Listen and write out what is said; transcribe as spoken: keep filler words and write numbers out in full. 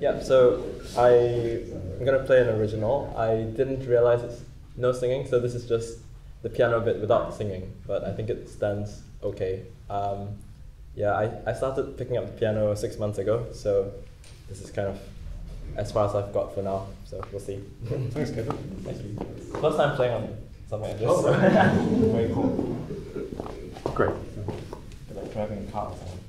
Yeah, so I, I'm going to play an original. I didn't realize it's no singing, so this is just the piano bit without the singing, but I think it stands okay. Um, yeah, I, I started picking up the piano six months ago, so this is kind of as far as I've got for now, so we'll see. Thanks, Kevin. Thank you. First time playing on something like this. Oh, So. very cool. Great. Like driving a car or something.